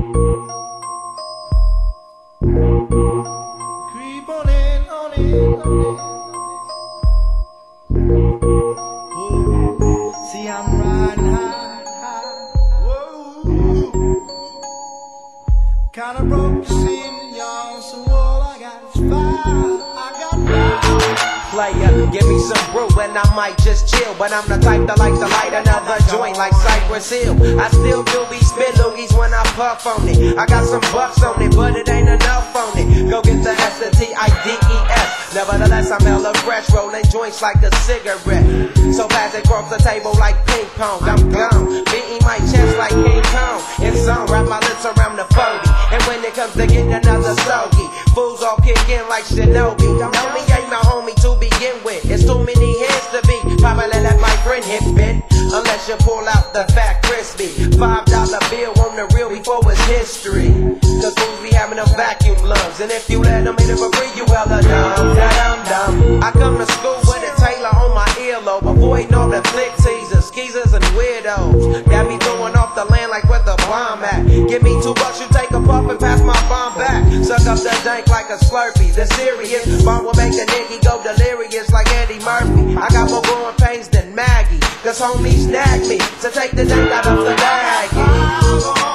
Creep on in, on in, on in. See, I'm riding high, high. Whoa. Kinda broke, you see me, y'all. So all I got is fire. I got fire. Player, give me some brew and I might just chill. But I'm the type that like to light another joint like Cypress Hill. I still do be spit loogies when I puff on it. I got some bucks on it, but it ain't enough on it. Go get the S-T-I-D-E-S. Nevertheless, I'm hella fresh, rolling joints like a cigarette. So pass it across the table like ping pong. I'm gone, beating my chest like King Kong. It's on, wrap my lips around the 40. And when it comes to getting another stogie, fools all kick in like Shinobi. Homie ain't my homie to begin with. It's too many hands to be. Probably let my friend hit bit. Unless you pull out the fat crispy $5 bill on the real before it's history. Cause fools be having them vacuum lungs. And if you let them hit it for free, you hella dumb. Da-dum-dum. I come to school with a Taylor on my earlobe, avoiding all the flick teasers, skeezers, and weirdos. Got me throwing off the land like where the bomb at. Give me $2, you take a puff and pass my bomb back. Suck up the dank like a Slurpee. The serious bomb will make the nigga go delirious like Eddie Murphy. I got more growing pains than Maggie, cause homies snagged me to take the dank out of the bag.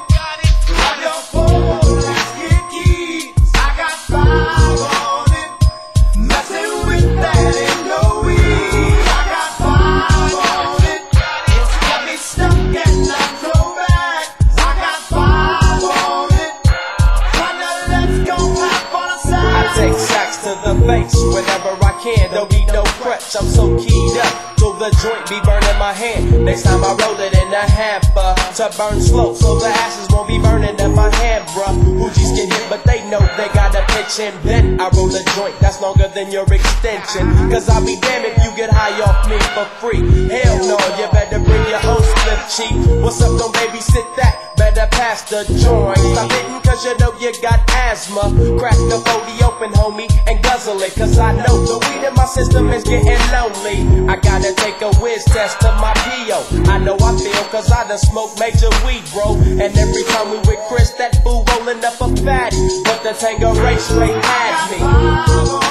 Take sacks to the face whenever I can, don't need no crutch, I'm so keyed up till the joint be burning my hand. Next time I roll it in a hamper to burn slow, so the ashes won't be burning in my hand, bruh. Hoogies get hit, but they know they gotta pitch in. Then I roll a joint that's longer than your extension, cause I'll be damned if you get high off me for free. Hell no, you better bring your own slip cheek. What's up, don't babysit that? Better pass the joint. Stop hitting cause you know you got asthma. Crack the 40 open, homie, and guzzle it, cause I know the weed in my system is getting lonely. I gotta take a whiz test of my P.O. I know I feel cause I done smoked major weed, bro. And every time we with Chris, that fool rolling up a fatty. But the Tanqueray straight had me.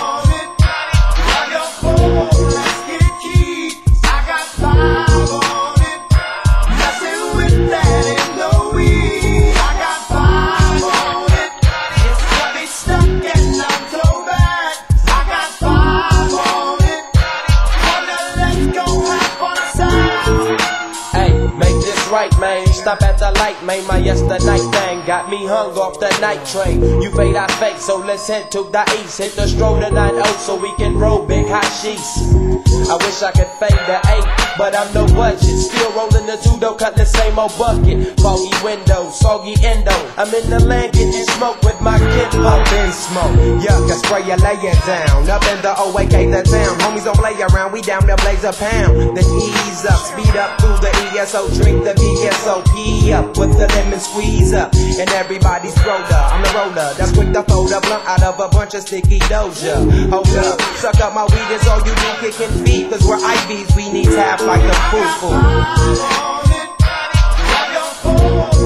Right, man, stop at the light, man. My yesterday thing got me hung off the night train. You fade, I fake, so let's head to the east. Hit the stroll to 9-0 so we can roll big hot sheets. I wish I could fade the 8, but I'm no budget. Still rolling the 2 though, cut the same old bucket. Foggy windows, soggy endo. I'm in the land getting smoke with my kid. Up in smoke, yuck, I spray you, lay it down. Up in the OAK, the town. Homies don't play around, we down there blaze a pound. Then ease up, speed up through the ESO, drink the VSOP up with the lemon squeeze up. And everybody's roller, I'm the roller that's quick to fold a blunt out of a bunch of sticky doja. Hold up, suck up my weed, it's all you need, kicking feet. Cause we're IVs, we need tap like a foo-foo.